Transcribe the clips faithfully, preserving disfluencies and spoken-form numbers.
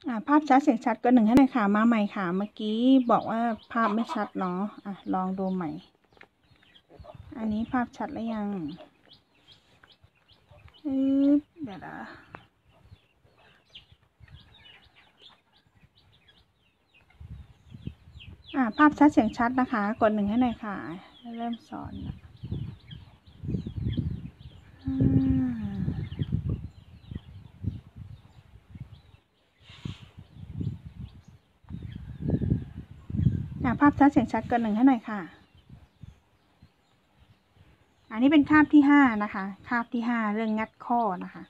อ่าภาพชัดเสียงชัดก็หนึ่งให้หน่อยค่ะมาใหม่ค่ะเมื่อกี้บอกว่าภาพไม่ชัดเนาะอ่ะลองดูใหม่อันนี้ภาพชัดแล้วยังอือเดี๋ยวนะอ่าภาพชัดเสียงชัดนะคะกดหนึ่งให้หน่อยค่ะเริ่มสอนนะอ่าภาพชัดเสียงชัดกดหนึ่งให้หน่อยค่ะอันนี้เป็นคาบที่ห้านะคะคาบที่ห้าเรื่องงัดข้อนะคะ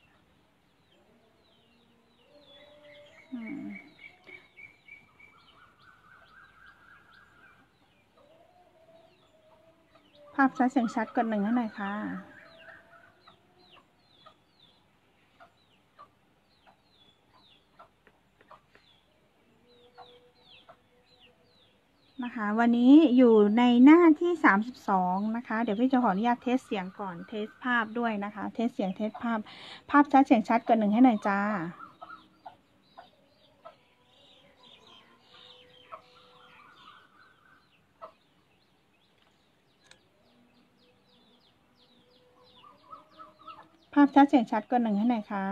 ภาพชัดเสียงชัดกดหนึ่งให้หน่อยค่ะนะคะวันนี้อยู่ในหน้าที่สามสิบสองนะคะเดี๋ยวพี่จะขออนุญาตเทสเสียงก่อนเทสภาพด้วยนะคะเทสเสียงเทสภาพภาพชัดเสียงชัดกดหนึ่งให้หน่อยจ้าภาพชัดเสียงชัดกดหนึ่งให้หน่อยค่ะ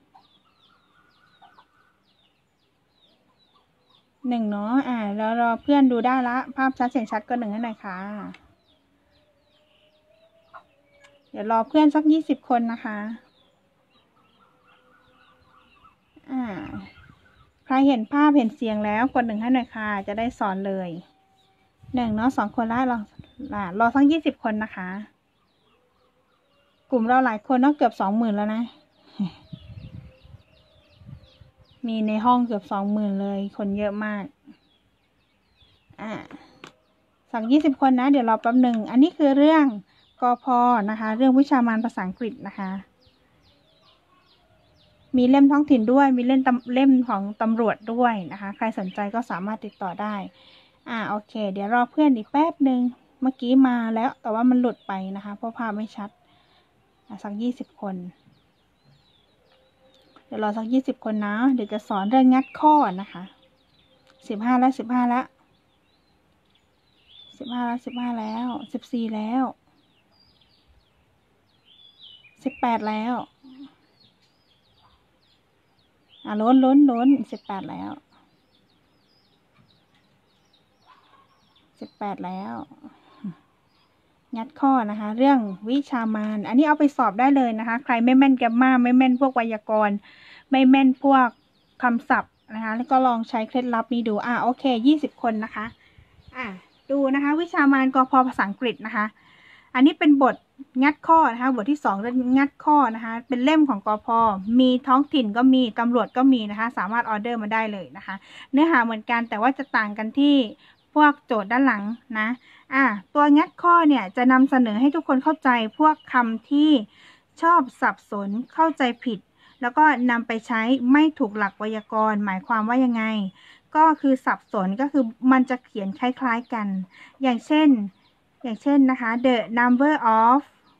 หนึ่งเนาะอ่าแล้วรอเพื่อนดูได้ละภาพชัดเสียงชัดกดหนึ่งให้หน่อยค่ะเดี๋ยวรอเพื่อนสักยี่สิบคนนะคะอ่าใครเห็นภาพเห็นเสียงแล้วกดหนึ่งให้หน่อยค่ะจะได้สอนเลยหนึ่งเนาะสองคนละรอรอสักยี่สิบคนนะคะกลุ่มเราหลายคนเนาะเกือบสองหมื่นแล้วนะมีในห้องเกือบสองหมื่นเลยคนเยอะมากอ่าสักยี่สิบคนนะเดี๋ยวรอแป๊บหนึ่งอันนี้คือเรื่องกพ.นะคะเรื่องวิชามารภาษาอังกฤษนะคะมีเล่มท้องถิ่นด้วยมีเล่มเล่มของตำรวจด้วยนะคะใครสนใจก็สามารถติดต่อได้อ่าโอเคเดี๋ยวรอเพื่อนอีกแป๊บหนึ่งเมื่อกี้มาแล้วแต่ว่ามันหลุดไปนะคะเพราะภาพไม่ชัดสักยี่สิบคนเดี๋ยวรอสักยี่สิบคนนะเดี๋ยวจะสอนเรื่องงัดข้อนะคะสิบห้าแล้วสิบห้าแล้วสิบห้าแล้วสิบห้าแล้วสิบสี่แล้วสิบแปดแล้วอ่ะล้นล้นล้นสิบแปดแล้วสิบแปดแล้วงัดข้อนะคะเรื่องวิชามารอันนี้เอาไปสอบได้เลยนะคะใครไม่แม่นแกรมมาไม่แม่นพวกไวยากรณ์ไม่แม่นพวกคำศัพท์นะคะแล้วก็ลองใช้เคล็ดลับนี้ดูอ่ะโอเคยี่สิบคนนะคะอ่ะดูนะคะวิชามารกพ.ภาษาอังกฤษนะคะอันนี้เป็นบทงัดข้อนะคะบทที่สองเรื่องงัดข้อนะคะเป็นเล่มของกพ.มีท้องถิ่นก็มีตำรวจก็มีนะคะสามารถออเดอร์มาได้เลยนะคะเนื้อหาเหมือนกันแต่ว่าจะต่างกันที่พวกโจทย์ด้านหลังนะอ่ะตัวงัดข้อเนี่ยจะนำเสนอให้ทุกคนเข้าใจพวกคำที่ชอบสับสนเข้าใจผิดแล้วก็นำไปใช้ไม่ถูกหลักไวยากรณ์หมายความว่ายังไงก็คือสับสนก็คือมันจะเขียนคล้ายๆกันอย่างเช่นอย่างเช่นนะคะ the number of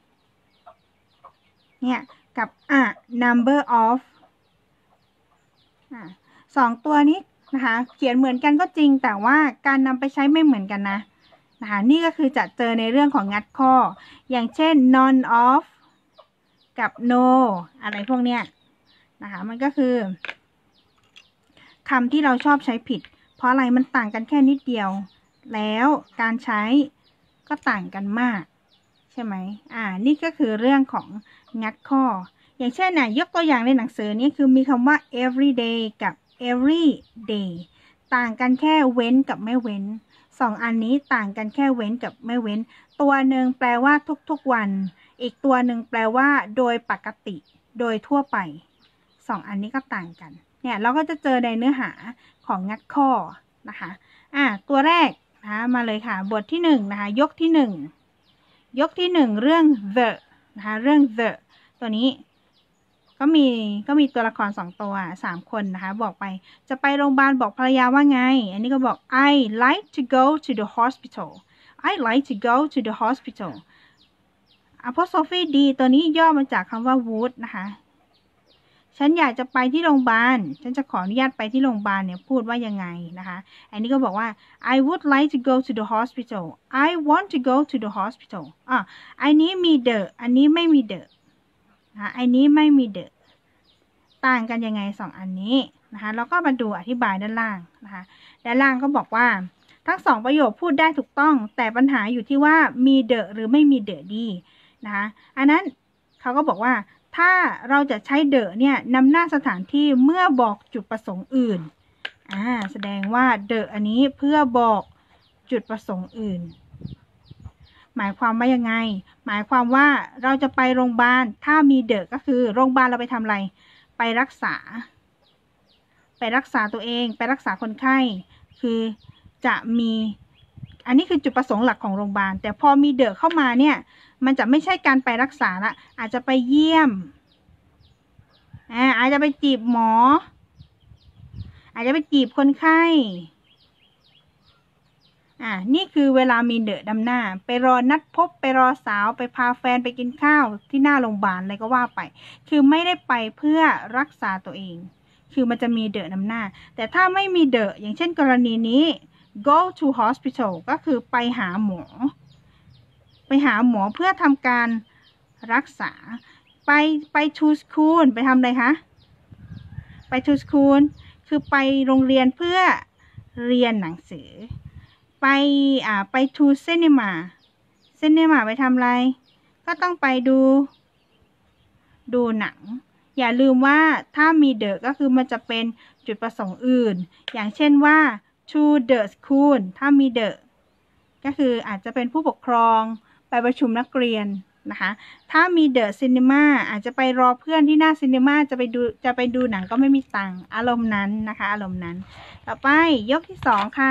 เนี่ยกับ a number of อ่ะสองตัวนี้นะคะเขียนเหมือนกันก็จริงแต่ว่าการนำไปใช้ไม่เหมือนกันนะนะคะนี่ก็คือจะเจอในเรื่องของงัดข้ออย่างเช่น none of กับ no อะไรพวกเนี้ยนะคะมันก็คือคำที่เราชอบใช้ผิดเพราะอะไรมันต่างกันแค่นิดเดียวแล้วการใช้ก็ต่างกันมากใช่ไหมอ่านี่ก็คือเรื่องของงัดข้ออย่างเช่นน่ะยกตัวอย่างในหนังสือนี้คือมีคำว่า every day กับ every day ต่างกันแค่เว้นกับไม่เว้นสองอันนี้ต่างกันแค่เว้นกับไม่เว้นตัวหนึ่งแปลว่าทุกๆวันอีกตัวหนึ่งแปลว่าโดยปกติโดยทั่วไปสองอันนี้ก็ต่างกันเนี่ยเราก็จะเจอในเนื้อหาของงัดข้อนะคะอ่าตัวแรกนะคะมาเลยค่ะบทที่หนึ่งนะคะยกที่หนึ่งยกที่หนึ่งเรื่อง the นะคะเรื่อง the ตัวนี้ก็มีก็มีตัวละครสองตัวสามคนนะคะบอกไปจะไปโรงพยาบาลบอกภรรยาว่าไงอันนี้ก็บอก I like to go to the hospital I like to go to the hospital apostrophe d ตัวนี้ย่อมาจากคำว่า would นะคะฉันอยากจะไปที่โรงพยาบาลฉันจะขออนุญาตไปที่โรงพยาบาลเนี่ยพูดว่ายังไงนะคะอันนี้ก็บอกว่า I would like to go to the hospital I want to go to the hospital อ่ะอันนี้มี the อันนี้ไม่มี the นะอันนี้ไม่มี the ต่างกันยังไงสองอันนี้นะคะแล้วก็มาดูอธิบายด้านล่างนะคะด้านล่างก็บอกว่าทั้งสองประโยคพูดได้ถูกต้องแต่ปัญหาอยู่ที่ว่ามี the หรือไม่มี the ดีนะคะอันนั้นเขาก็บอกว่าถ้าเราจะใช้ the เนี่ยนำหน้าสถานที่เมื่อบอกจุดประสงค์อื่นอ่าแสดงว่า the อันนี้เพื่อบอกจุดประสงค์อื่นหมายความว่ายังไงหมายความว่าเราจะไปโรงพยาบาลถ้ามี the ก็คือโรงพยาบาลเราไปทำอะไรไปรักษาไปรักษาตัวเองไปรักษาคนไข้คือจะมีอันนี้คือจุดประสงค์หลักของโรงพยาบาลแต่พอมีเดอะเข้ามาเนี่ยมันจะไม่ใช่การไปรักษาละอาจจะไปเยี่ยมอ่าอาจจะไปจีบหมออาจจะไปจีบคนไข้อ่านี่คือเวลามีเดอะดำหน้าไปรอนัดพบไปรอสาวไปพาแฟนไปกินข้าวที่หน้าโรงพยาบาลอะไรก็ว่าไปคือไม่ได้ไปเพื่อรักษาตัวเองคือมันจะมีเดอะนำหน้าแต่ถ้าไม่มีเดอะอย่างเช่นกรณีนี้ go to hospital ก็คือไปหาหมอไปหาหมอเพื่อทำการรักษาไปไป to school ไปทำอะไรคะไป to school คือไปโรงเรียนเพื่อเรียนหนังสือไปอ่าไป to cinema cinema ไปทำอะไรก็ต้องไปดูดูหนังอย่าลืมว่าถ้ามี the ก็คือมันจะเป็นจุดประสงค์อื่นอย่างเช่นว่า to the school ถ้ามี the ก็คืออาจจะเป็นผู้ปกครองไปประชุมนักเรียนนะคะถ้ามี the cinema อาจจะไปรอเพื่อนที่หน้า cinema จะไปดูจะไปดูหนังก็ไม่มีตังค์อารมณ์นั้นนะคะอารมณ์นั้นต่อไปยกที่สองค่ะ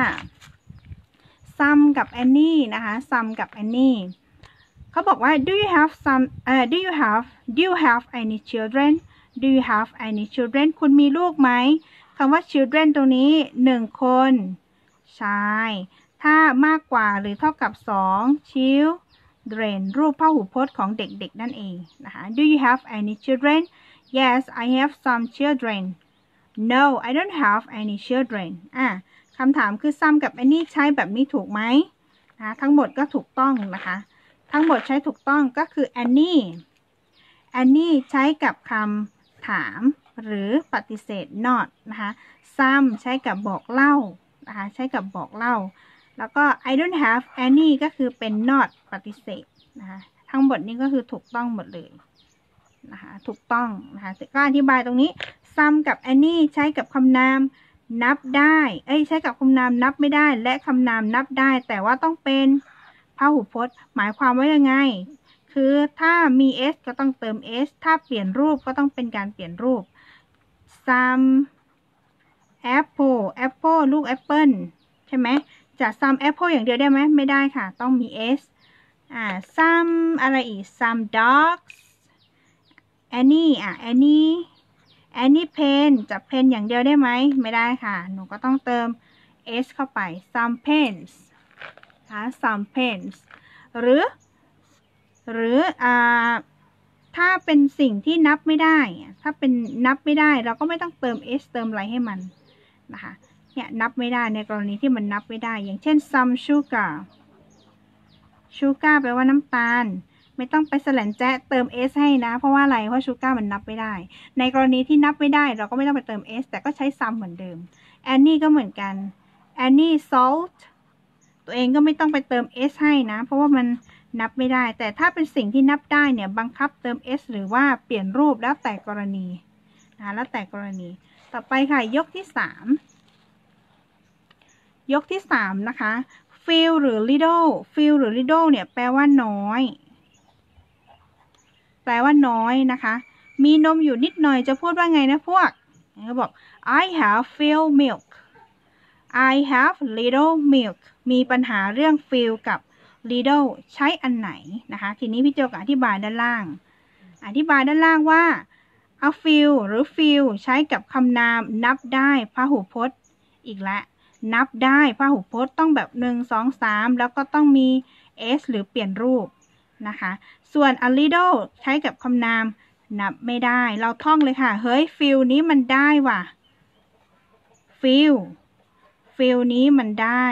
Sam กับ Annie นะคะ Sam กับ Annie เขาบอกว่า do you have some เอ่อ do you have do you have any children do you have any children คุณมีลูกไหมคำว่า children ตรงนี้หนึ่งคนใช่ถ้ามากกว่าหรือเท่ากับสอง children รูปพหูพจน์ของเด็กๆนั่นเองนะคะ do you have any children yes I have some children no I don't have any children อ่ะคำถามคือ Sam กับ Annie ใช้แบบนี้ถูกไหมนะทั้งหมดก็ถูกต้องนะคะทั้งหมดใช้ถูกต้องก็คือ Annie Annie ใช้กับคำถามหรือปฏิเสธ not นะคะ Sam ใช้กับบอกเล่านะคะใช้กับบอกเล่าแล้วก็ I don't have any ก็คือเป็น not ปฏิเสธนะคะทั้งหมดนี้ก็คือถูกต้องหมดเลยนะคะถูกต้องนะคะก็อธิบายตรงนี้ Sam กับ Annie ใช้กับคำนามนับได้เอ้ยใช้กับคำนามนับไม่ได้และคำนามนับได้แต่ว่าต้องเป็นพหูพจน์หมายความว่ายังไงคือถ้ามี s ก็ต้องเติม s ถ้าเปลี่ยนรูปก็ต้องเป็นการเปลี่ยนรูป some apple apple ลูกแอปเปิลใช่ไหมจะ some apple อย่างเดียวได้ไหมไม่ได้ค่ะต้องมี s อ่า some อะไรอีก some dogs any อ่ะ any any pen จะ pen อย่างเดียวได้ไหมไม่ได้ค่ะหนูก็ต้องเติม s เข้าไป some pens ค่ะ some pens หรือหรืออ่าถ้าเป็นสิ่งที่นับไม่ได้ถ้าเป็นนับไม่ได้เราก็ไม่ต้องเติม s เติมอะไรให้มันนะคะเนี่ยนับไม่ได้ในกรณีที่มันนับไม่ได้อย่างเช่น some sugar sugar แปลว่าน้ำตาลไม่ต้องไปแสลนแจ๊ะเติม s ให้นะเพราะว่าอะไรเพราะ sugar มันนับไม่ได้ในกรณีที่นับไม่ได้เราก็ไม่ต้องไปเติม s แต่ก็ใช้ some เหมือนเดิม Annie ก็เหมือนกัน Annie salt ตัวเองก็ไม่ต้องไปเติม s ให้นะเพราะว่ามันนับไม่ได้แต่ถ้าเป็นสิ่งที่นับได้เนี่ยบังคับเติม s หรือว่าเปลี่ยนรูปแล้วแต่กรณีนะแล้วแต่กรณีต่อไปค่ะยกที่สามยกที่สามนะคะ few หรือ little few หรือ little เนี่ยแปลว่าน้อยแปลว่าน้อยนะคะมีนมอยู่นิดหน่อยจะพูดว่าไงนะพวกเขาบอก I have few milk I have little milk มีปัญหาเรื่อง few กับ little ใช้อันไหนนะคะทีนี้พี่โจก็อธิบายด้านล่างอธิบายด้านล่างว่า a few หรือ few ใช้กับคำนามนับได้พหูพจน์อีกแล้วนับได้พหูพจน์ต้องแบบหนึ่ง สอง สามแล้วก็ต้องมี s หรือเปลี่ยนรูปนะคะส่วน a little ใช้กับคำนามนับไม่ได้เราท่องเลยค่ะเฮ้ยฟิลนี้มันได้ว่ะฟิลฟิลนี้มันได้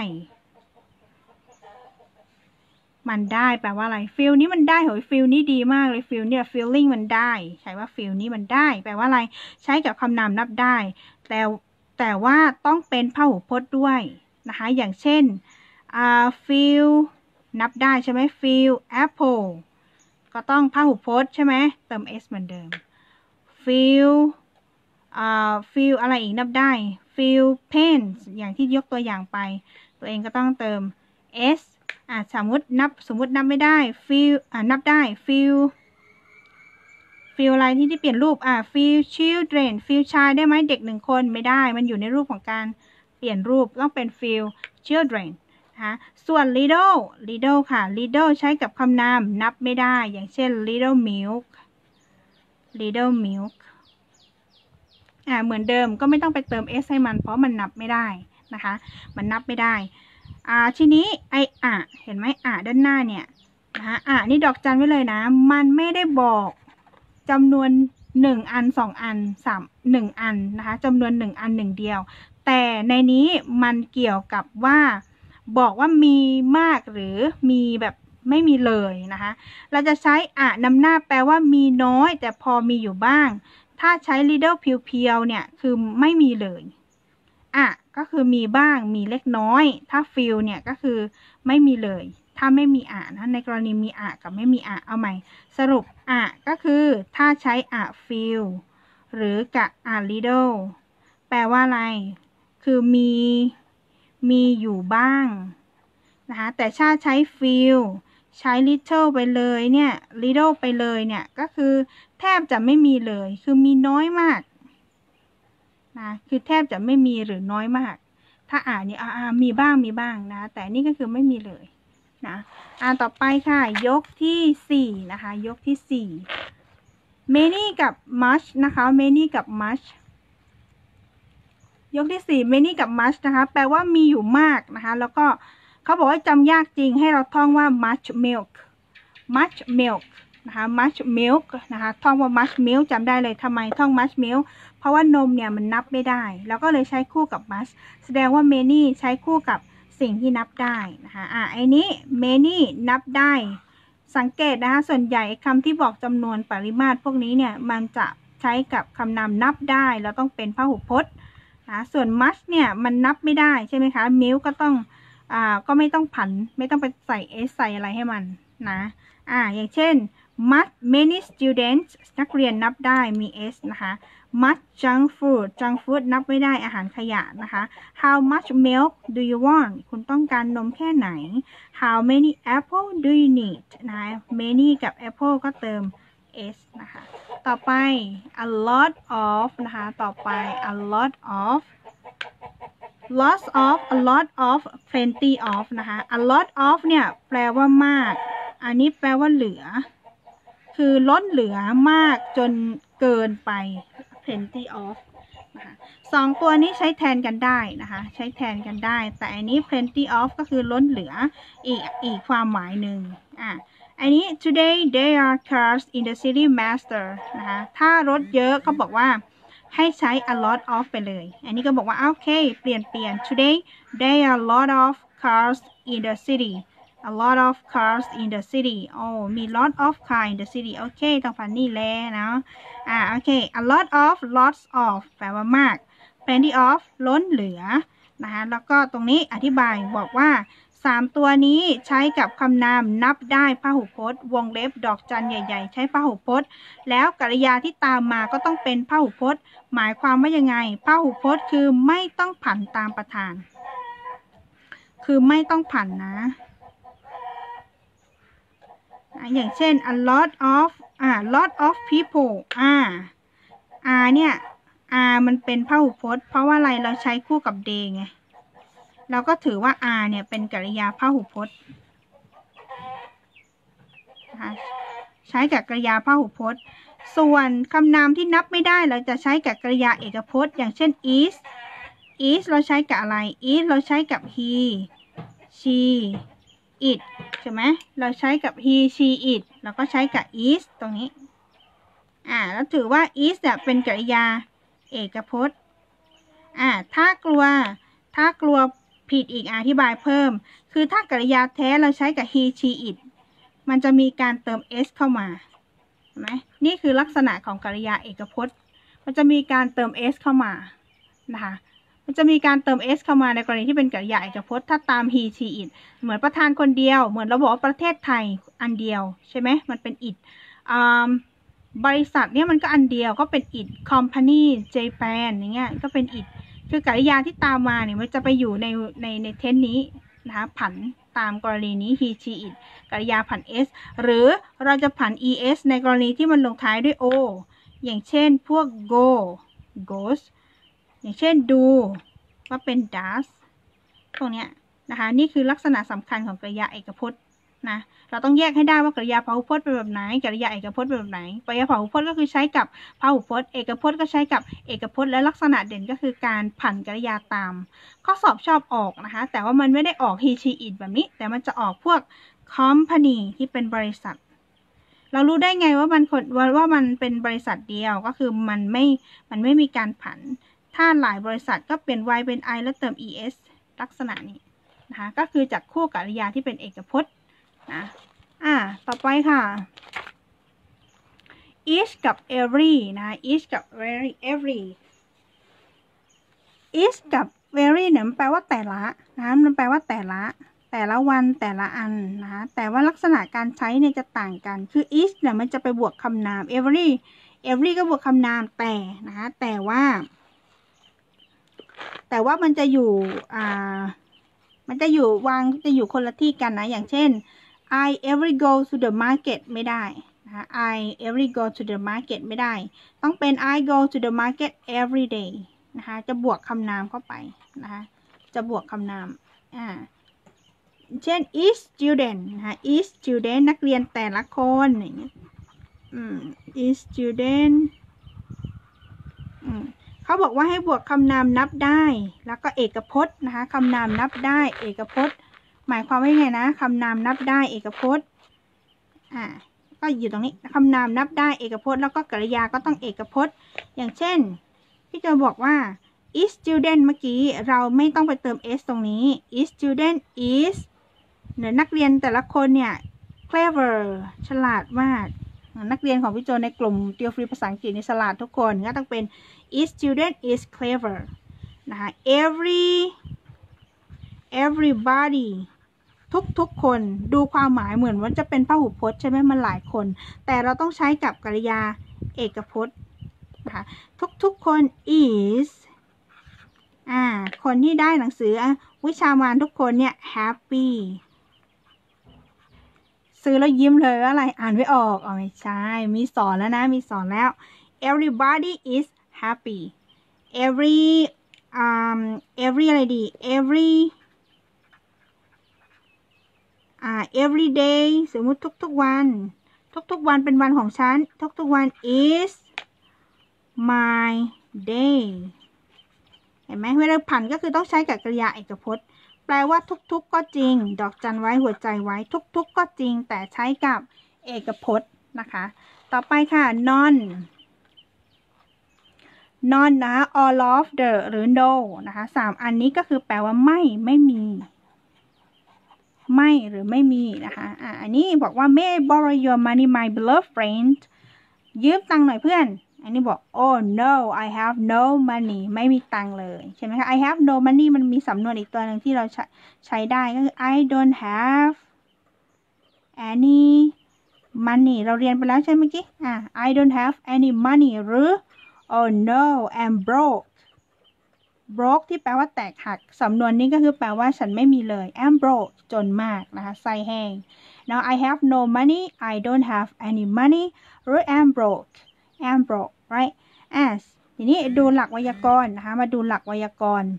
มันได้แปลว่าอะไรฟิลนี้มันได้เฮ้ยฟิลนี้ดีมากเลยฟิลเนี่ย feeling มันได้ใช้ว่าฟิลนี้มันได้แปลว่าอะไรใช้กับคำนามนับได้แต่แต่ว่าต้องเป็นพหูพจน์ด้วยนะคะอย่างเช่นอ่า feel นับได้ใช่ไหม feel apple ก็ต้องพหูพจน์ใช่ไหมเติม s เหมือนเดิม feel อ่า feel อะไรอีกนับได้ feel pain อย่างที่ยกตัวอย่างไปตัวเองก็ต้องเติม s อ่าสมมตินับสมมตินับไม่ได้ feel อ่านับได้ feel feel อะไรที่ที่เปลี่ยนรูปอ่า feel children feel child ได้ไหมเด็กหนึ่งคนไม่ได้มันอยู่ในรูปของการเปลี่ยนรูปต้องเป็น feel children นะคะส่วน little little ค่ะ little ใช้กับคำนามนับไม่ได้อย่างเช่น little milk little milk อ่าเหมือนเดิมก็ไม่ต้องไปเติม s ให้มันเพราะมันนับไม่ได้นะคะมันนับไม่ได้อ่าทีนี้ไออ่ะเห็นไหมอ่ะด้านหน้าเนี่ยนะคะอ่ะนี่ดอกจันไว้เลยนะมันไม่ได้บอกจำนวนหนึ่งอันสองอันสามหนึ่งอันนะคะจำนวนหนึ่งอันหนึ่งเดียวแต่ในนี้มันเกี่ยวกับว่าบอกว่ามีมากหรือมีแบบไม่มีเลยนะคะเราจะใช้อ่ะนำหน้าแปลว่ามีน้อยแต่พอมีอยู่บ้างถ้าใช้ little เพียวๆเนี่ยคือไม่มีเลยอ่ะก็คือมีบ้างมีเล็กน้อยถ้า feel เนี่ยก็คือไม่มีเลยถ้าไม่มีอ่ะนะในกรณีมีอ่ะกับไม่มีอ่ะเอาใหม่สรุปอ่ะก็คือถ้าใช้อ่ะ feel หรือกับอ่ะ little แปลว่าอะไรคือมีมีอยู่บ้างนะคะแต่ถ้าใช้ feel ใช้ little ไปเลยเนี่ย little ไปเลยเนี่ยก็คือแทบจะไม่มีเลยคือมีน้อยมากนะคือแทบจะไม่มีหรือน้อยมากถ้าอ่านเนี่ยอ่ามีบ้างมีบ้างนะแต่นี่ก็คือไม่มีเลยนะอ่านต่อไปค่ะยกที่สี่นะคะยกที่สี่ many กับ much นะคะ many กับ much ยกที่สี่ many กับ much นะคะแปลว่ามีอยู่มากนะคะแล้วก็เขาบอกว่าจำยากจริงให้เราท่องว่า much milk much milk นะคะ much milk นะคะท่องว่า much milk จำได้เลยทำไมท่อง much milk เพราะว่านมเนี่ยมันนับไม่ได้แล้วก็เลยใช้คู่กับ much แสดงว่า many ใช้คู่กับสิ่งที่นับได้นะคะอ่ะไอ้นี้ many นับได้สังเกตนะคะส่วนใหญ่คำที่บอกจำนวนปริมาตรพวกนี้เนี่ยมันจะใช้กับคำนามนับได้แล้วต้องเป็นพหูพจน์นะส่วน much เนี่ยมันนับไม่ได้ใช่ไหมคะ milk ก็ต้องอ่าก็ไม่ต้องผันไม่ต้องไปใส่ s ใส่อะไรให้มันนะอ่าอย่างเช่น much many students นักเรียนนับได้มี s นะคะ much junk food junk food นับไม่ได้อาหารขยะนะคะ how much milk do you want คุณต้องการนมแค่ไหน how many apple do you need นะ many กับ apple ก็เติม s นะคะต่อไป a lot of นะคะต่อไป a lot of lots of a lot of plenty of นะคะ a lot of เนี่ยแปลว่ามากอันนี้แปลว่าเหลือคือล้นเหลือมากจนเกินไป plenty of นะคะสองตัวนี้ใช้แทนกันได้นะคะใช้แทนกันได้แต่อันนี้ plenty of ก็คือล้นเหลืออีกอีกความหมายหนึ่งอ่ะอันนี้ today there are cars in the city master นะคะถ้ารถเยอะเขาบอกว่าให้ใช้ a lot of ไปเลยอันนี้ก็บอกว่าโอเคเปลี่ยนเปลี่ยน today there are a lot of cars in the city a lot of cars in the city โอ้มี lot of car in the city โอเคต้องฟันนี่แหละเนาะอ่าโอเค a lot of lots of แปลว่ามาก plenty of ล้นเหลือนะคะแล้วก็ตรงนี้อธิบายบอกว่าสามตัวนี้ใช้กับคำนามนับได้พหูพจน์วงเล็บดอกจันใหญ่ๆใช้พหูพจน์แล้วกริยาที่ตามมาก็ต้องเป็นพหูพจน์หมายความว่ายังไงพหูพจน์คือไม่ต้องผันตามประธานคือไม่ต้องผันนะอย่างเช่น a lot of อ่า lot of people อ่า r เนี่ย r มันเป็นพหูพจน์เพราะว่าอะไรเราใช้คู่กับ they ไงเราก็ถือว่า r เนี่ยเป็นกริยาพหูพจน์นะคะใช้กับกริยาพหูพจน์ส่วนคำนามที่นับไม่ได้เราจะใช้กับกริยาเอกพจน์อย่างเช่น is is เราใช้กับอะไร is เราใช้กับ he she it ใช่ไหมเราใช้กับ he she it แล้วก็ใช้กับ is ตรงนี้อ่าแล้วถือว่า is เนี่ยเป็นกริยาเอกพจน์อ่าถ้ากลัวถ้ากลัวผิดอีกอธิบายเพิ่มคือถ้ากริยาแท้เราใช้กับ he she it มันจะมีการเติม s เข้ามาเห็นไหมนี่คือลักษณะของกริยาเอกพจน์มันจะมีการเติม s เข้ามานะคะมันจะมีการเติม s เข้ามาในกรณีที่เป็นกริยาเอกพจน์ถ้าตาม he she it เหมือนประธานคนเดียวเหมือนเราบอกว่าประเทศไทยอันเดียวใช่ไหมมันเป็น it อ่าบริษัทเนี่ยมันก็อันเดียวก็เป็น it company Japan อย่างเงี้ยก็เป็น it คือกริยาที่ตามมาเนี่ยมันจะไปอยู่ในในในเทนนี้นะคะผันตามกรณีนี้ he she it กริยาผัน s หรือเราจะผัน es ในกรณีที่มันลงท้ายด้วย o อย่างเช่นพวก go goes อย่างเช่น do ว่าเป็น does พวกเนี้ยนะคะนี่คือลักษณะสำคัญของกริยาเอกพจน์นะเราต้องแยกให้ได้ว่ากริยาพหุพจน์เป็นแบบไหนกริยาเอกพจน์เป็นแบบไหนกริยาพหุพจน์ก็คือใช้กับพหุพจน์เอกพจน์ก็ใช้กับเอกพจน์และลักษณะเด่นก็คือการผันกริยาตามข้อสอบชอบออกนะคะแต่ว่ามันไม่ได้ออก he she it แบบนี้แต่มันจะออกพวก company ที่เป็นบริษัทเรารู้ได้ไงว่ามันว่าว่ามันเป็นบริษัทเดียวก็คือมันไม่มันไม่มีการผันถ้าหลายบริษัทก็เปลี่ยน y เป็น i แล้วเติม es ลักษณะนี้นะคะก็คือจากคู่กริยาที่เป็นเอกพจน์นะอ่าต่อไปค่ะ each กับ every นะ each กับ very every each กับ very เนี่ยมันแปลว่าแต่ละนะมันแปลว่าแต่ละแต่ละวันแต่ละอันนะคะแต่ว่าลักษณะการใช้เนี่ยจะต่างกันคือ each เนี่ยมันจะไปบวกคำนาม every every ก็บวกคำนามแต่นะคะแต่ว่าแต่ว่ามันจะอยู่อ่ามันจะอยู่วางจะอยู่คนละที่กันนะอย่างเช่นI every go to the market ไม่ได้นะคะ I every go to the market ไม่ได้ต้องเป็น I go to the market every day นะคะจะบวกคำนามเข้าไปนะคะจะบวกคำนามอ่าเช่น each student นะคะ each student นักเรียนแต่ละคนอย่างเงี้ยอืม each student อืมเขาบอกว่าให้บวกคำนามนับได้แล้วก็เอกพจน์นะคะคำนามนับได้เอกพจน์หมายความว่าไงนะคำนามนับได้เอกพจน์อ่าก็อยู่ตรงนี้คำนามนับได้เอกพจน์แล้วก็กริยาก็ต้องเอกพจน์อย่างเช่นพี่จะบอกว่า each student เมื่อกี้เราไม่ต้องไปเติม s ตรงนี้ each student is เนี่ยนักเรียนแต่ละคนเนี่ย clever ฉลาดมากนักเรียนของพี่โจในกลุ่มเตียวฟรีภาษาอังกฤษในฉลาดทุกคนก็ต้องเป็น each student is clever นะคะ every everybody ทุกๆคนดูความหมายเหมือนว่าจะเป็นพหูพจน์ใช่ไหมมันหลายคนแต่เราต้องใช้กับกริยาเอกพจน์นะคะทุกๆคน is อ่าคนที่ได้หนังสือวิชามานทุกคนเนี่ย happy ซื้อแล้วยิ้มเลยว่าอะไรอ่านไม่ออกอ๋อไม่ใช่มีสอนแล้วนะมีสอนแล้ว everybody is happy every um every อะไรดี every อ่า every day สมมุติทุกๆวันทุกๆวันเป็นวันของฉันทุกๆวัน is my day เห็นไหมเวลาผันก็คือต้องใช้กับกริยาเอกพจน์แปลว่าทุกๆก็จริงดอกจันไว้หัวใจไว้ทุกๆก็จริงแต่ใช้กับเอกพจน์นะคะต่อไปค่ะ non non นะ all of the หรือ no นะคะสามอันนี้ก็คือแปลว่าไม่ไม่มีไม่หรือไม่มีนะคะอ่าอันนี้บอกว่า may I borrow your money my beloved friend ยืมตังค์หน่อยเพื่อนอันนี้บอก oh no I have no money ไม่มีตังค์เลยใช่ไหมคะ I have no money มันมีสำนวนอีกตัวหนึ่งที่เราใช้ใช้ได้ก็คือ I don't have any money เราเรียนไปแล้วใช่ไหมเมื่อกี้อ่า I don't have any money หรือ oh no I'm broke broke ที่แปลว่าแตกหักสำนวนนี้ก็คือแปลว่าฉันไม่มีเลย I'm broke จนมากนะคะไส้แห้ง now I have no money I don't have any money หรือ I'm broke I'm broke right as ทีนี้ดูหลักไวยากรณ์นะคะมาดูหลักไวยากรณ์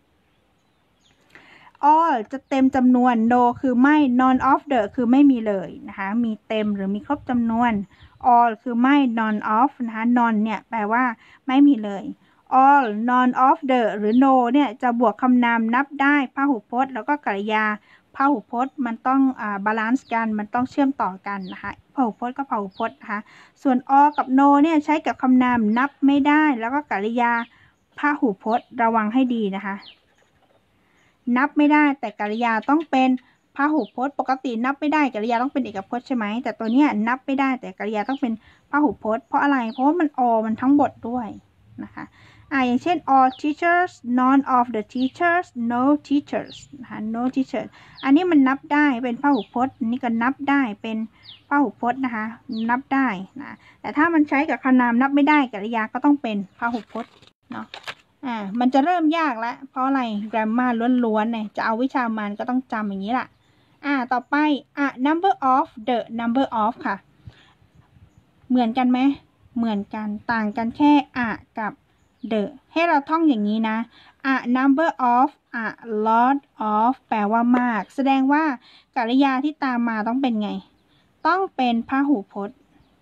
all จะเต็มจำนวน no คือไม่ none of the คือไม่มีเลยนะคะมีเต็มหรือมีครบจำนวน all คือไม่ none of นะคะ none เนี่ยแปลว่าไม่มีเลย all none of the หรือ no เนี่ยจะบวกคำนามนับได้พหูพจน์แล้วก็กริยาพหูพจน์มันต้องอ่าบาลานซ์กันมันต้องเชื่อมต่อกันนะคะพหูพจน์ก็พหูพจน์นะคะส่วน or กับ no เนี่ยใช้กับคำนามนับไม่ได้แล้วก็กริยาพหูพจน์ระวังให้ดีนะคะนับไม่ได้แต่กริยาต้องเป็นพหูพจน์ปกตินับไม่ได้กริยาต้องเป็นเอกพจน์ใช่ไหมแต่ตัวเนี้ยนับไม่ได้แต่กริยาต้องเป็นพหูพจน์เพราะอะไรเพราะว่ามัน or มันทั้งบทด้วยนะคะอ่าอย่างเช่น all teachers none of the teachers no teachers นะคะ no teachers อันนี้มันนับได้เป็นพหูพจน์นี่ก็นับได้เป็นพหูพจน์นะคะนับได้นะแต่ถ้ามันใช้กับคำนามนับไม่ได้กริยาก็ต้องเป็นพหูพจน์เนาะอ่ามันจะเริ่มยากแล้วเพราะอะไร grammar ล้วนๆเนี่ยจะเอาวิชามันก็ต้องจำอย่างนี้แหละอ่าต่อไปอ่ะ number of the number of ค่ะเหมือนกันไหมเหมือนกันต่างกันแค่อ่ะกับ the ให้เราท่องอย่างนี้นะ a number of a lot of แปลว่ามากแสดงว่ากริยาที่ตามมาต้องเป็นไงต้องเป็นพหูพจน์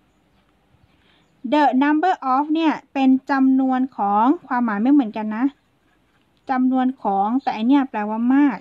the number of เนี่ยเป็นจำนวนของความหมายไม่เหมือนกันนะจำนวนของแต่อันเนี้ยแปลว่ามาก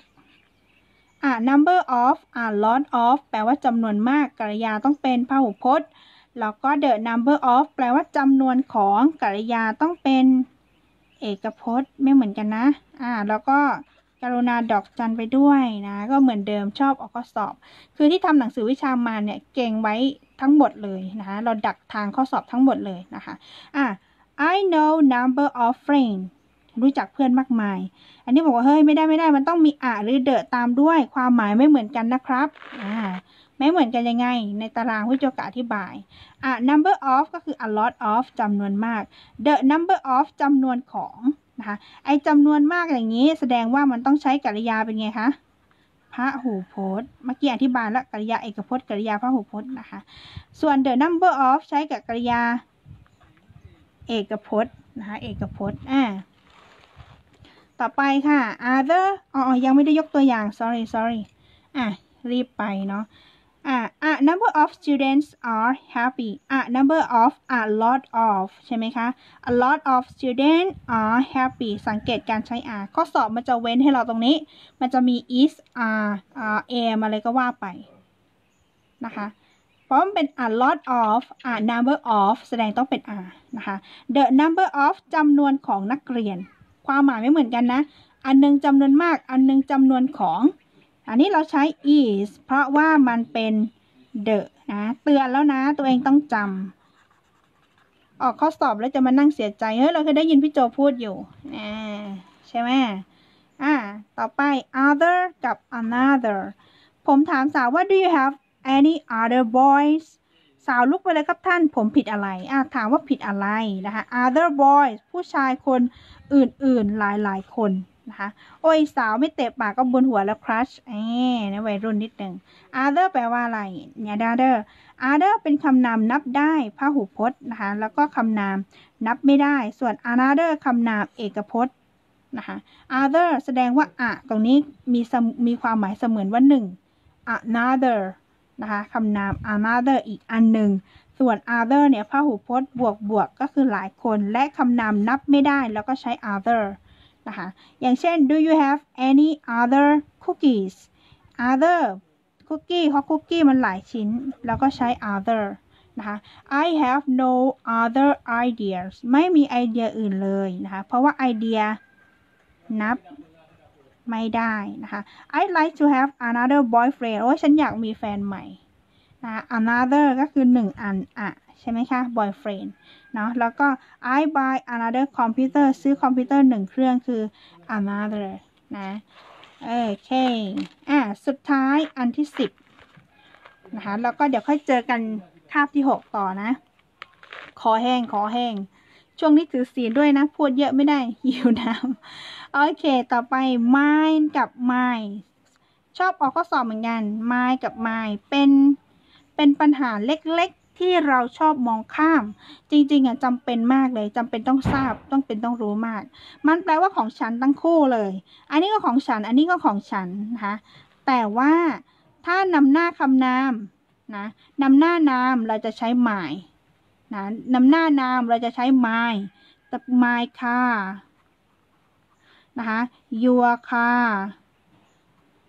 a number of a lot of แปลว่าจำนวนมากกริยาต้องเป็นพหูพจน์แล้วก็ the number of แปลว่าจำนวนของกริยาต้องเป็นเอกพจน์ไม่เหมือนกันนะอ่าแล้วก็กรุณาดอกจันไปด้วยนะก็เหมือนเดิมชอบออกข้อสอบคือที่ทำหนังสือวิชามาเนี่ยเก่งไว้ทั้งหมดเลยนะคะเราดักทางข้อสอบทั้งหมดเลยนะคะอ่า I know number of friends รู้จักเพื่อนมากมายอันนี้บอกว่าเฮ้ยไม่ได้ไม่ได้มันต้องมีอะหรือเดอะตามด้วยความหมายไม่เหมือนกันนะครับอ่าไม่เหมือนกันยังไงในตารางวิจารณ์อธิบายอ่ะ number of ก็คือ a lot of จำนวนมาก the number of จำนวนของนะคะไอจำนวนมากอย่างนี้แสดงว่ามันต้องใช้กริยาเป็นไงคะพหูพจน์เมื่อกี้อธิบายแล้วกริยาเอกพจน์กริยาพหูพจน์นะคะส่วน the number of ใช้กับกริยาเอกพจน์นะคะเอกพจน์อ่าต่อไปค่ะ other อ๋อยังไม่ได้ยกตัวอย่าง sorry sorry อ่ะรีบไปเนาะอ่ะ a number of students are happy a number of a lot of ใช่ไหมคะ a lot of students are happy สังเกตการใช้ are ข้อสอบมันจะเว้นให้เราตรงนี้มันจะมี is are are am อะไรก็ว่าไปนะคะเพราะมันเป็น a lot of a number of แสดงต้องเป็น are นะคะ the number of จำนวนของนักเรียนความหมายไม่เหมือนกันนะอันนึงจำนวนมากอันนึงจำนวนของอันนี้เราใช้ is เพราะว่ามันเป็น the นะเตือนแล้วนะตัวเองต้องจำออกข้อสอบแล้วจะมานั่งเสียใจเฮ้ยเราเคยได้ยินพี่โจพูดอยู่อ่าใช่ไหมอ่าต่อไป other กับ another ผมถามสาวว่า do you have any other boys สาวลุกไปเลยครับท่านผมผิดอะไรอ่าถามว่าผิดอะไรนะคะ other boys ผู้ชายคนอื่นๆหลายๆคนนะคะโอ้ยสาวไม่เตะปากก็บนหัวแล้ว crush เอ๊ะนะวัยรุ่นนิดหนึ่ง other แปลว่าอะไรเนี่ย other other เป็นคำนามนับได้พหูพจน์นะคะแล้วก็คำนามนับไม่ได้ส่วน another คำนามเอกพจน์นะคะ other แสดงว่าอะตรงนี้มีมีความหมายเสมือนว่าหนึ่ง another นะคะคำนาม another อีกอันหนึ่งส่วน other เนี่ยพหูพจน์บวกบวกก็คือหลายคนและคำนามนับไม่ได้แล้วก็ใช้ other นะคะอย่างเช่น do you have any other cookies other cookie เพราะ cookie มันหลายชิ้นแล้วก็ใช้ other นะคะ I have no other ideas ไม่มีไอเดียอื่นเลยนะคะเพราะว่าไอเดียนับไม่ได้นะคะ I'd like to have another boyfriend โอ้ยฉันอยากมีแฟนใหม่นะ another ก็คือหนึ่งอันอะใช่ไหมคะ boyfriend เนาะแล้วก็ I buy another computer ซื้อคอมพิวเตอร์หนึ่งเครื่องคือ another นะโอเคอ่ะสุดท้ายอันที่สิบนะคะแล้วก็เดี๋ยวค่อยเจอกันคาบที่หกต่อนะคอแห้งคอแห้งช่วงนี้ถือศีลด้วยนะพูดเยอะไม่ได้หิวน้ำโอเคต่อไป mine กับ my ชอบออกข้อสอบเหมือนกัน mine กับ my เป็นเป็นปัญหาเล็กๆที่เราชอบมองข้ามจริงๆอ่ะจำเป็นมากเลยจำเป็นต้องทราบต้องเป็นต้องรู้มากมันแปลว่าของฉันทั้งคู่เลยอันนี้ก็ของฉันอันนี้ก็ของฉันนะคะแต่ว่าถ้านำหน้าคำนามนะนำหน้านามเราจะใช้ my นะนำหน้านามเราจะใช้ my แต่ my car นะคะ your car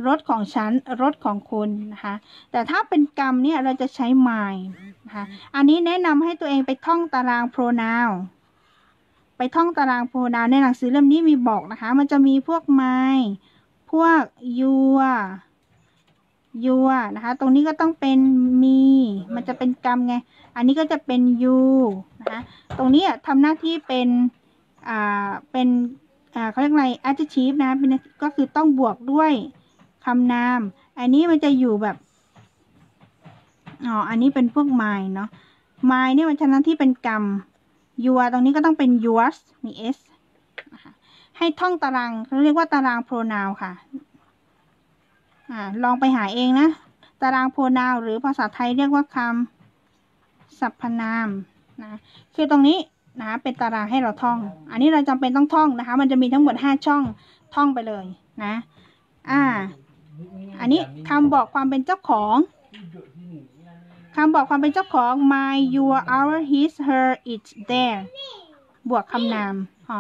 รถของฉันรถของคุณนะคะแต่ถ้าเป็นกรรมเนี่ยเราจะใช้ my นะคะอันนี้แนะนำให้ตัวเองไปท่องตาราง pronoun ไปท่องตาราง pronoun ในหนังสือเล่มนี้มีบอกนะคะมันจะมีพวก my พวก your your นะคะตรงนี้ก็ต้องเป็น me มันจะเป็นกรรมไงอันนี้ก็จะเป็น you นะคะตรงนี้ทำหน้าที่เป็นอ่าเป็นอ่าเขาเรียกอะไร adjective นะเป็นก็คือต้องบวกด้วยคำนามอันนี้มันจะอยู่แบบอ๋ออันนี้เป็นพวก my เนาะ my เนี่ยมันทำหน้าที่เป็นกรรม your ตรงนี้ก็ต้องเป็น yours มี s นะคะให้ท่องตารางเขาเรียกว่าตาราง pronoun ค่ะอ่าลองไปหาเองนะตาราง pronoun หรือภาษาไทยเรียกว่าคำสรรพนามนะคือตรงนี้นะเป็นตารางให้เราท่องอันนี้เราจำเป็นต้องท่องนะคะมันจะมีทั้งหมดห้าช่องท่องไปเลยนะอ่าอันนี้คำบอกความเป็นเจ้าของคำบอกความเป็นเจ้าของ my your our his her it their บวกคำนามอ๋อ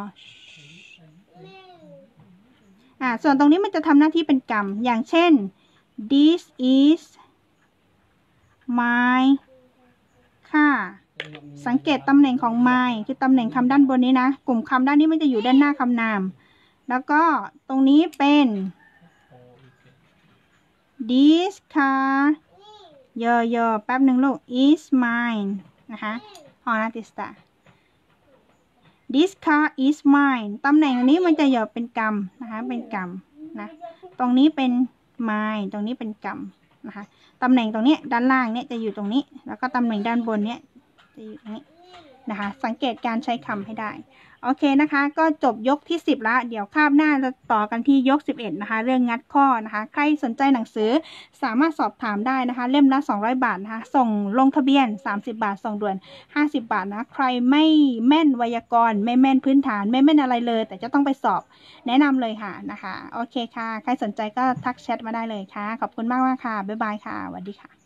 อ่าส่วนตรงนี้มันจะทำหน้าที่เป็นกรรมอย่างเช่น this is my car สังเกตตำแหน่งของ my คือตำแหน่งคำด้านบนนี้นะกลุ่มคำด้านนี้มันจะอยู่ด้านหน้าคำนามแล้วก็ตรงนี้เป็น this car เยอะเยอะแป๊บหนึ่งลูก is mine นะคะออนาติสตา this car is mine ตำแหน่งนี้มันจะเยอะเป็นกรรมนะคะเป็นกรรมนะตรงนี้เป็น mine ตรงนี้เป็นกรรมนะคะตำแหน่งตรงนี้ด้านล่างเนี่ยจะอยู่ตรงนี้แล้วก็ตำแหน่งด้านบนเนี่ยจะอยู่ตรงนี้นะคะสังเกตการใช้คำให้ได้โอเคนะคะก็จบยกที่สิบละเดี๋ยวคาบหน้าจะต่อกันที่ยกสิบเอ็ดนะคะเรื่องงัดข้อนะคะใครสนใจหนังสือสามารถสอบถามได้นะคะเล่มละสองร้อยบาทนะคะส่งลงทะเบียนสามสิบบาทส่งด่วนห้าสิบบาทนะใครไม่แม่นไวยากรณ์ไม่แม่นพื้นฐานไม่แม่นอะไรเลยแต่จะต้องไปสอบแนะนำเลยค่ะนะคะโอเคค่ะใครสนใจก็ทักแชทมาได้เลยค่ะขอบคุณมากมากค่ะบ๊ายบายค่ะสวัสดีค่ะ